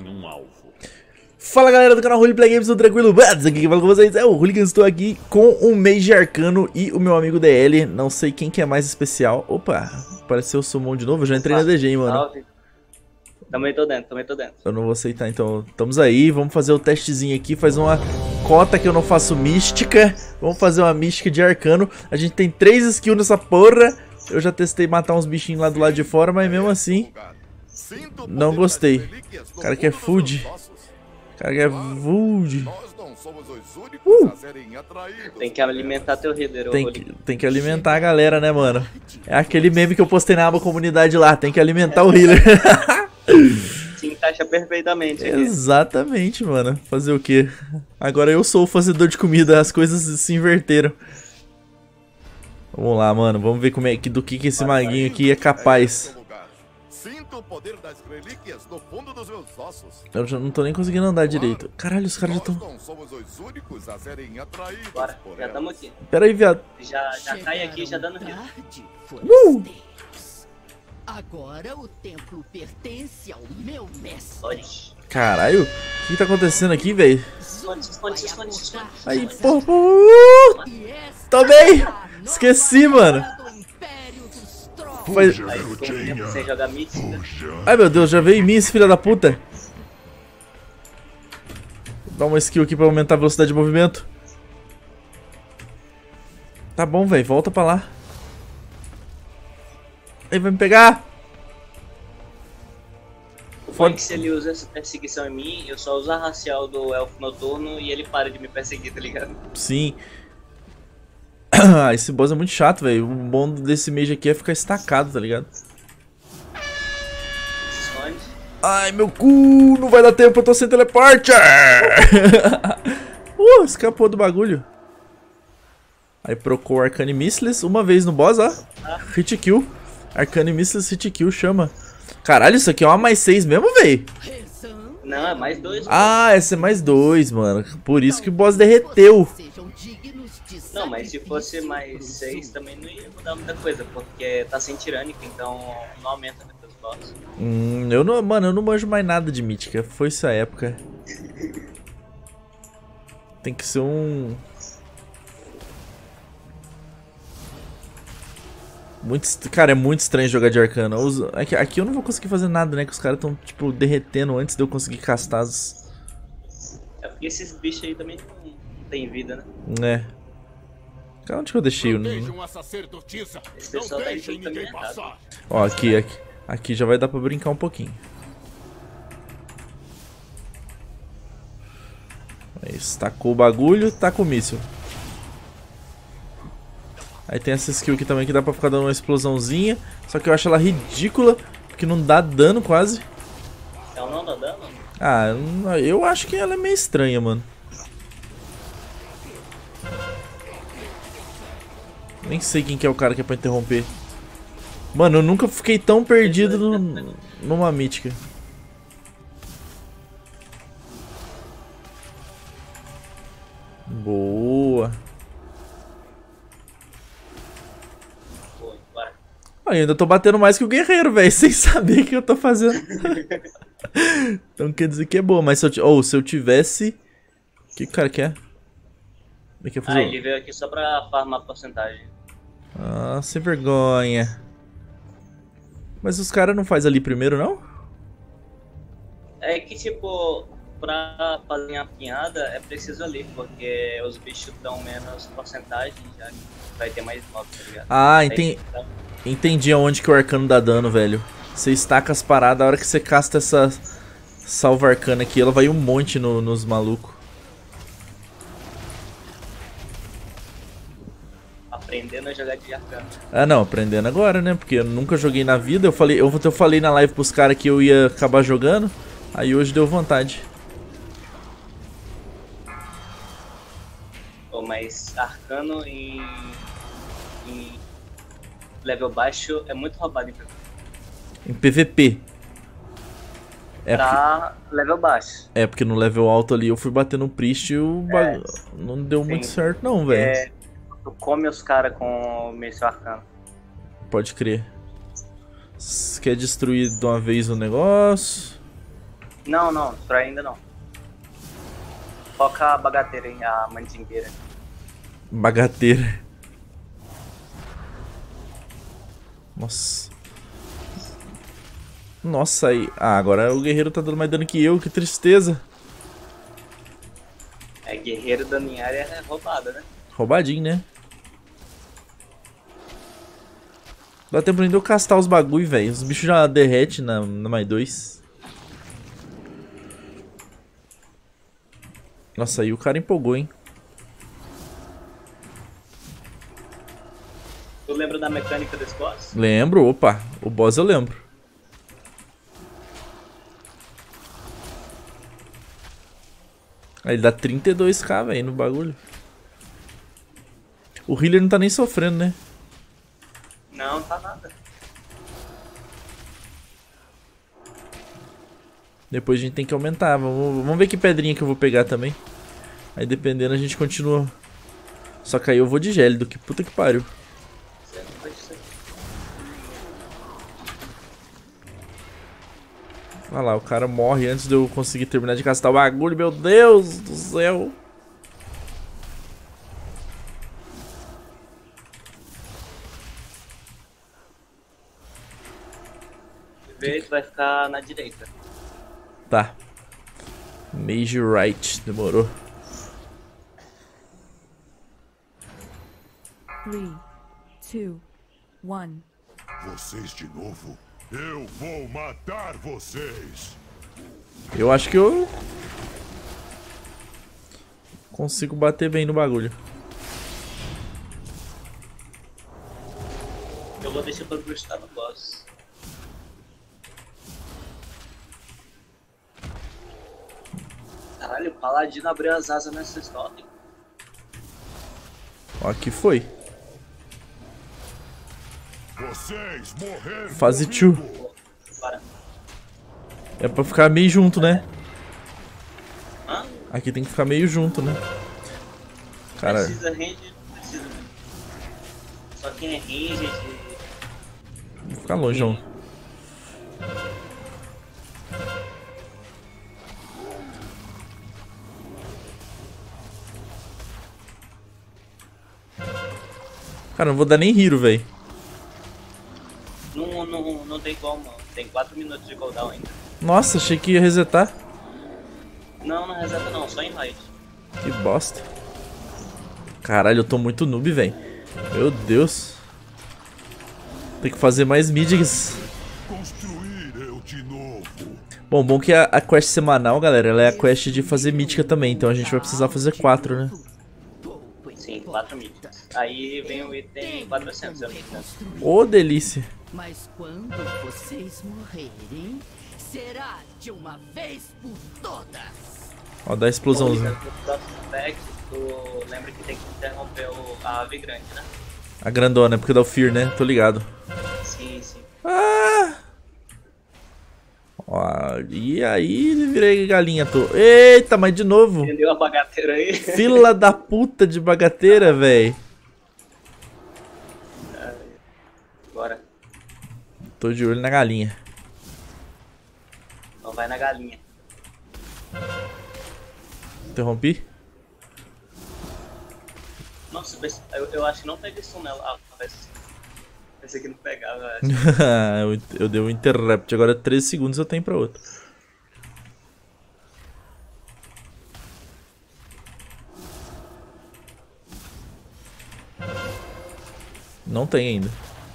nenhum alvo. Fala galera do canal Roleplay Games, tudo tranquilo? Aqui quem fala com vocês é o Hooligan, estou aqui com o Mage Arcano e o meu amigo DL. Não sei quem que é mais especial. Opa, apareceu o Summon de novo, eu já entrei na DG, hein, mano. Salve. Também tô dentro. Eu não vou aceitar, então estamos aí, vamos fazer o testezinho aqui, faz uma cota que eu não faço mística. Vamos fazer uma mística de Arcano. A gente tem 3 skills nessa porra. Eu já testei matar uns bichinhos lá do lado de fora, mas mesmo assim não gostei. O cara quer food. Cara que é Vuld. Tem que alimentar teu healer. Tem que alimentar a galera, né, mano? É aquele meme que eu postei na aba comunidade lá. Tem que alimentar o healer. Se encaixa perfeitamente aqui. Exatamente, mano. Fazer o quê? Agora eu sou o fazedor de comida. As coisas se inverteram. Vamos lá, mano. Vamos ver como é que, do que esse maguinho aqui é capaz. Sinto o poder das relíquias no fundo dos meus ossos. Eu já não tô nem conseguindo andar direito. Caralho, os caras já estão... Nós não somos os únicos a serem atraídos Bora, por já ela. estamos aqui. Pera aí, viado. Já cai aqui, já dando healer. Agora o templo pertence ao meu mestre. Olha. Caralho, o que tá acontecendo aqui, velho? Esconde. Aí, porra. Tomei! Esqueci, mano. Mas... Aí ficou um tempo sem jogar mística. Ai, meu Deus, já veio em mim esse filho da puta. Vou dar uma skill aqui pra aumentar a velocidade de movimento. Tá bom, velho, volta pra lá. Ele vai me pegar. O bom é que se ele usa essa perseguição em mim, eu só uso a racial do elfo noturno e ele para de me perseguir, tá ligado? Sim. Esse boss é muito chato, velho. O bom desse mage aqui é ficar estacado, tá ligado? Se esconde. Ai, meu cu! Não vai dar tempo, eu tô sem teleporte! Escapou do bagulho. Aí procurou Arcane Missiles uma vez no boss, ó. Hit kill. Arcane Missiles, hit kill, chama. Caralho, isso aqui é uma mais 6 mesmo, velho? Não, é mais 2. Ah, essa é mais 2, mano. Por isso que o boss derreteu. Não, mas se fosse mais 6 também não ia mudar muita coisa, porque tá sem tirânica, então não aumenta muitos boss. Mano, eu não manjo mais nada de mítica. Foi essa época. Tem que ser um... Cara, é muito estranho jogar de Arcano. Aqui eu não vou conseguir fazer nada, né? Que os caras estão, tipo, derretendo antes de eu conseguir castar as... É porque esses bichos aí também não tem vida, né? É. Cara, onde que eu deixei o... Protejam a sacerdotisa. Esse Não pessoal tá deixem aí tudo ninguém também errado. passar. Ó, aqui já vai dar pra brincar um pouquinho. Aí, tacou o bagulho, taca o míssil. Aí tem essa skill aqui também que dá pra ficar dando uma explosãozinha. Só que eu acho ela ridícula, porque não dá dano quase. Ela não dá dano? Ah, eu acho que ela é meio estranha, mano. Nem sei quem que é o cara que é pra interromper. Mano, eu nunca fiquei tão perdido numa mítica. Boa. Pô, bora. Eu ainda tô batendo mais que o guerreiro, velho, sem saber o que eu tô fazendo. Então quer dizer que é boa, mas se eu tivesse... O que o cara quer? Ele quer fazer... Ele veio aqui só pra farmar porcentagem. Ah, sem vergonha. Mas os caras não fazem ali primeiro, não? É que tipo, pra fazer a pinhada é preciso ali, porque os bichos dão menos porcentagem, já vai ter mais mob, tá ligado? Ah, Aí, entendi aonde que o Arcano dá dano, velho. Você estaca as paradas, a hora que você casta essa salva arcana aqui, ela vai um monte nos malucos. aprendendo a jogar de arcano. Ah, não, aprendendo agora, né? Porque eu nunca joguei na vida. Eu falei na live pros caras que eu ia acabar jogando. Aí hoje deu vontade. Pô, mas arcano em level baixo é muito roubado Em PVP. Pra level baixo. É, porque no level alto ali eu fui bater no Priest e o bagulho não deu muito certo não, velho. Tu come os caras com o míssil arcano. Pode crer. Quer destruir de uma vez o negócio? Não, não, destrói ainda não. Foca a bagateira, hein, a mandingueira. Bagateira. Nossa. Nossa, aí. Ah, agora o guerreiro tá dando mais dano que eu, que tristeza. É, guerreiro dando em área é roubada, né? Roubadinho, né? Dá tempo ainda eu castar os bagulho, velho. Os bichos já derretem na mais 2. Nossa, aí o cara empolgou, hein? Tu lembra da mecânica desse boss? Lembro, opa. O boss eu lembro. Aí ele dá 32k, velho, no bagulho. O healer não tá nem sofrendo, né? Não, tá nada. Depois a gente tem que aumentar. Vamos ver que pedrinha que eu vou pegar também. Aí dependendo a gente continua. Só que aí eu vou de gélido, que puta que pariu. Olha lá, o cara morre antes de eu conseguir terminar de castar o bagulho. Meu Deus do céu. Vê, tu vai ficar na direita. Tá. Major right, demorou. 3, 2, 1. Vocês de novo? Eu vou matar vocês! Eu acho que eu consigo bater bem no bagulho. Eu vou deixar pra gostar no boss. Caralho, o paladino abriu as asas nessa história. Ó, aqui foi. Vocês morreram! Fase 2. Para. É pra ficar meio junto, né? Hã? Aqui tem que ficar meio junto, né? Cara, Precisa range, não precisa. Só quem é range vou ficar longe, não. Cara, não vou dar nem hero, velho. não tem como. Tem 4 minutos de cooldown ainda. Nossa, achei que ia resetar. Não reseta não, só em raid. Que bosta. Caralho, eu tô muito noob, velho. Meu Deus. Tem que fazer mais mídias. Construir eu de novo! Bom que a quest semanal, galera, ela é a quest de fazer mítica também. Então a gente vai precisar fazer 4, né? Sim, 4 míticas. Aí vem o item 400, eu não me engano. Ô, delícia. Mas quando vocês morrerem, será de uma vez por todas. Ó, dá a explosãozinha. No próximo pack, tu lembra que tem que interromper a ave grande, né? A grandona, é porque dá o fear, né? Tô ligado. Sim. Ah! Ó, e aí virei galinha, tô. Eita, mas de novo. Entendeu a bagateira aí? Fila da puta de bagateira, véi. Bora. Tô de olho na galinha. Então vai na galinha. Interrompi? Nossa, eu acho que não peguei som nela. Ah, pensei que não pegava, eu acho. eu dei um interrupt, agora 13 segundos eu tenho pra outro. Não tem ainda.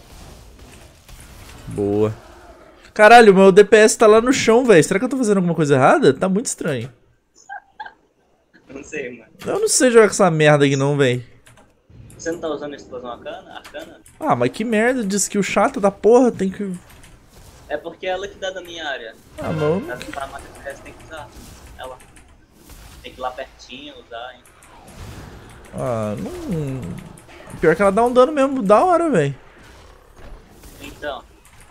Boa. Caralho, meu DPS tá lá no chão, velho. Será que eu tô fazendo alguma coisa errada? Tá muito estranho. Não sei, mano. Eu não sei jogar com essa merda aqui não, velho. Você não tá usando a explosão arcana? Ah, mas que merda de skill chata da porra. Tem que... É porque é ela que dá da minha área. Ah, mano. Pra matar esse resto tem que usar ela. Tem que ir lá pertinho, usar, hein. Ah, não... Pior que ela dá um dano mesmo, da hora, velho. Então.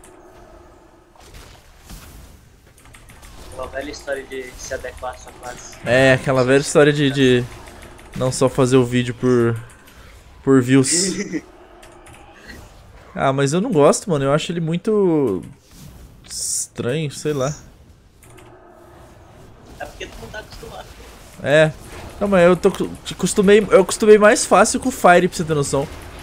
Uma velha história de se adequar à sua classe. É, aquela velha história de não só fazer o vídeo por views. Ah, mas eu não gosto, mano. Eu acho ele muito estranho, sei lá. É porque tu não tá acostumado. É. Não, mas eu acostumei mais fácil com o Fire, pra você ter noção.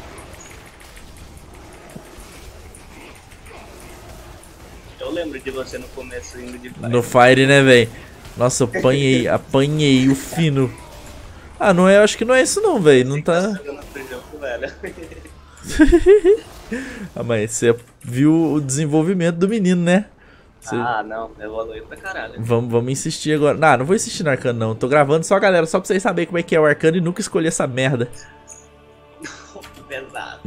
Eu lembro de você no começo indo de Fire. No Fire, né, velho? Nossa, eu apanhei o fino. Ah, não é, acho que não é isso não, velho. Não tá... Jogando pro jogo, velho. Ah, mas você viu o desenvolvimento do menino, né? Ah, não, evoluiu pra caralho. Vamos insistir agora. Não vou insistir no Arcano, não. Tô gravando só, galera, só pra vocês saberem como é que é o Arcano e nunca escolher essa merda. Pesado.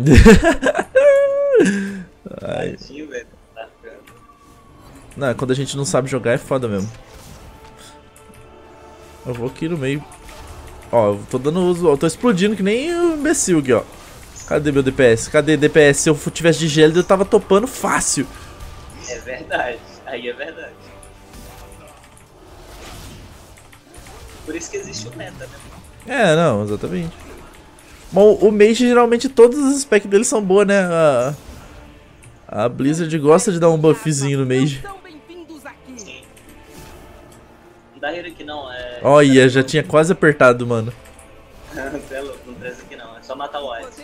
Ai. Tadinho, velho. Não, quando a gente não sabe jogar é foda mesmo. Eu vou aqui no meio. Ó, eu tô dando uso. Eu tô explodindo que nem um imbecil aqui, ó. Cadê meu DPS? Cadê DPS? Se eu tivesse de gelo, eu tava topando fácil. É verdade. Aí é verdade. Por isso que existe o meta, né? É, não, exatamente. Bom, o Mage, geralmente, todos os specs dele são boas, né? A Blizzard gosta de dar um buffzinho no Mage. Sim. Não dá hero aqui não, é... Olha, já tinha quase apertado, mano. Você é louco, não presta aqui não, é só matar o Ice.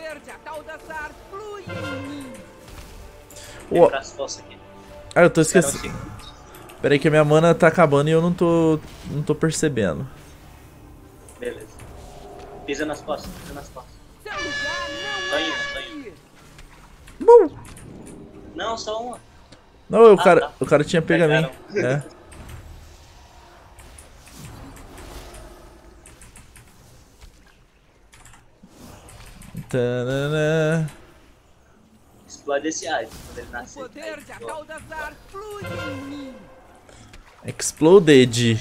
Vem Ó, pras costas aqui. ah, eu tô esquecendo. Pera aí que a minha mana tá acabando e eu não tô percebendo. Beleza. Pisa nas costas, pisa nas costas. Só indo, só indo. Bom. Não, só uma. Não, tá. o cara tinha pego a mim. É. Tanana. Explode esse Ice quando ele nascer. Poder de Akaldazar flui em mim. Exploded.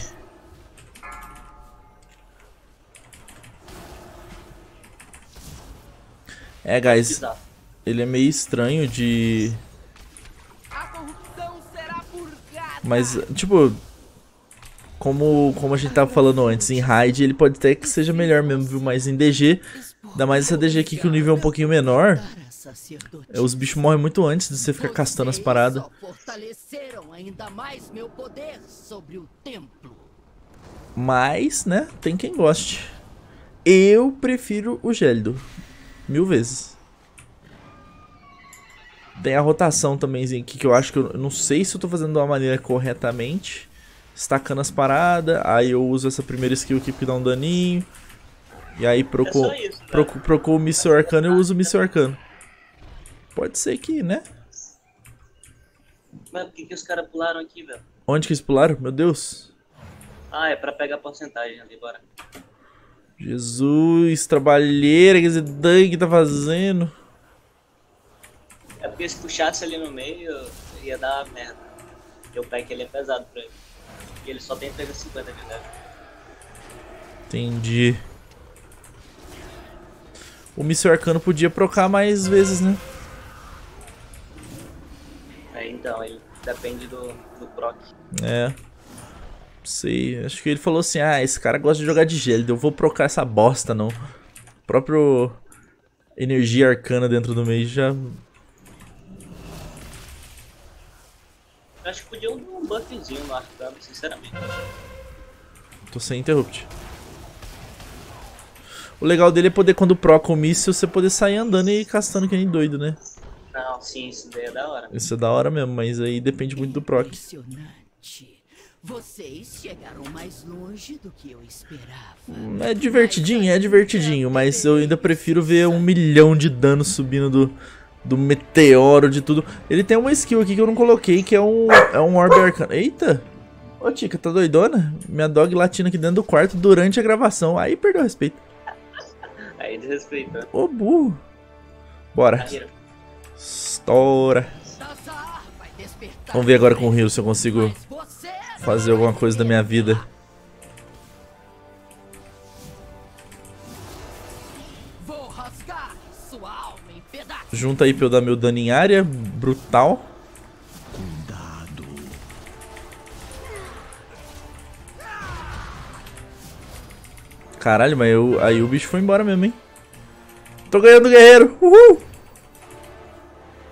É, guys, Bizarro. ele é meio estranho de... A corrupção será purgada. Mas, tipo, como a gente tava falando antes, em raid ele pode até que seja melhor mesmo, viu? Mas em DG, ainda mais essa DG aqui que o nível é um pouquinho menor, os bichos morrem muito antes de você ficar castando as paradas. Só fortaleceram ainda mais meu poder sobre o templo. Mas, né, tem quem goste. Eu prefiro o Gélido. 1000 vezes. Tem a rotação também aqui que eu acho que eu não sei se eu tô fazendo de uma maneira corretamente. Estacando as paradas. Aí eu uso essa primeira skill aqui que dá um daninho. E aí procou o míssil arcano, eu uso o míssil arcano. Pode ser que, né? Mas por que os caras pularam aqui, velho? Onde que eles pularam? Meu Deus. Ah, é pra pegar a porcentagem ali, bora. Jesus, trabalheira que esse Dang tá fazendo. É porque se puxasse ali no meio, ia dar merda. Porque o pack ele é pesado pra ele. E ele só tem pega 50 de dano. Entendi. O míssil arcano podia procar mais vezes, né? É, então, ele depende do proc. É. Sei, acho que ele falou assim, ah, esse cara gosta de jogar de gelo, eu vou procar essa bosta, não. O próprio energia arcana dentro do meio já... Eu acho que podia dar um buffzinho no arcano, sinceramente. Tô sem interrupt. O legal dele é poder, quando proca o míssil, você poder sair andando e castando que nem doido, né? Não, sim, isso daí é da hora. Isso é da hora mesmo, mas aí depende muito do proc. Impressionante. Vocês chegaram mais longe do que eu esperava. É divertidinho, mas eu ainda prefiro ver 1 milhão de dano subindo do meteoro, de tudo. Ele tem uma skill aqui que eu não coloquei, que é um orbe arcano. Eita! Ô, Tica, tá doidona? Minha dog latindo aqui dentro do quarto durante a gravação. Aí perdeu o respeito. Aí desrespeita. Ô, burro. Bora. Estoura. Vamos ver agora com o Rio se eu consigo fazer alguma coisa da minha vida. Vou rasgar sua alma em pedaços. Junta aí pra eu dar meu dano em área. Brutal. Cuidado. Caralho, mas aí o bicho foi embora mesmo, hein? Tô ganhando, guerreiro! Uhul!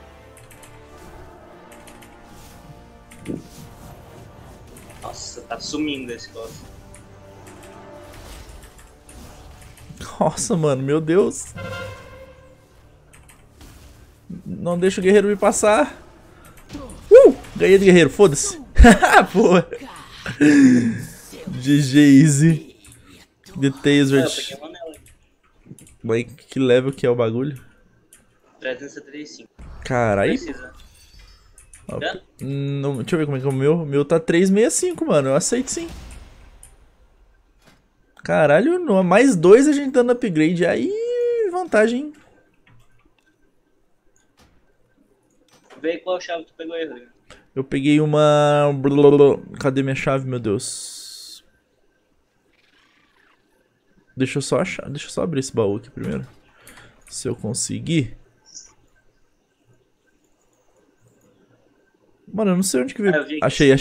Nossa, tá sumindo esse boss. Nossa, mano, meu Deus. Não deixa o guerreiro me passar. Ganhei do guerreiro, foda-se. Pô. GG Easy. The Eu Taser. peguei uma nela. Vai, que level que é o bagulho? 375. Caralho. Precisa. Tá? Não, deixa eu ver como é que é o meu. O meu tá 365, mano. Eu aceito sim. Caralho, no mais 2 a gente dando upgrade. Aí, vantagem, hein? Vê qual chave tu pegou aí, Rodrigo. Eu peguei uma... Cadê minha chave, meu Deus? Deixa eu só achar. Deixa eu só abrir esse baú aqui primeiro. Se eu conseguir. Mano, eu não sei onde que veio. Eu vi que Achei.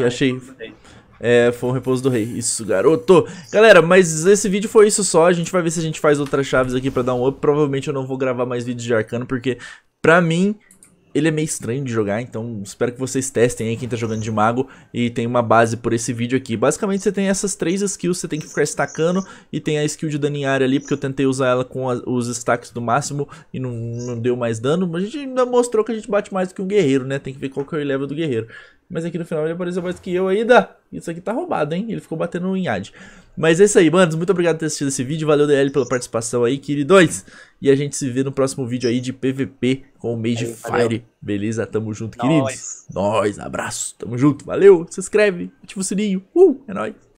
É, foi um repouso do rei. Isso, garoto. Galera, mas esse vídeo foi isso só. A gente vai ver se a gente faz outras chaves aqui pra dar um up. Provavelmente eu não vou gravar mais vídeos de arcano, porque pra mim ele é meio estranho de jogar. Então espero que vocês testem aí, quem tá jogando de mago, e tem uma base por esse vídeo aqui. Basicamente você tem essas 3 skills, você tem que ficar estacando. E tem a skill de dano em área ali, porque eu tentei usar ela com os stacks do máximo e não deu mais dano. Mas a gente ainda mostrou que a gente bate mais do que um guerreiro, né? Tem que ver qual que é o level do guerreiro. Mas aqui no final ele apareceu mais que eu ainda. Isso aqui tá roubado, hein? Ele ficou batendo em ad. Mas é isso aí, manos. Muito obrigado por ter assistido esse vídeo. Valeu, DL, pela participação aí, queridões. E a gente se vê no próximo vídeo aí de PVP com o Mage Fire. Beleza? Tamo junto, queridos. Nóis. Abraço. Tamo junto. Valeu. Se inscreve. Ativa o sininho. É nóis.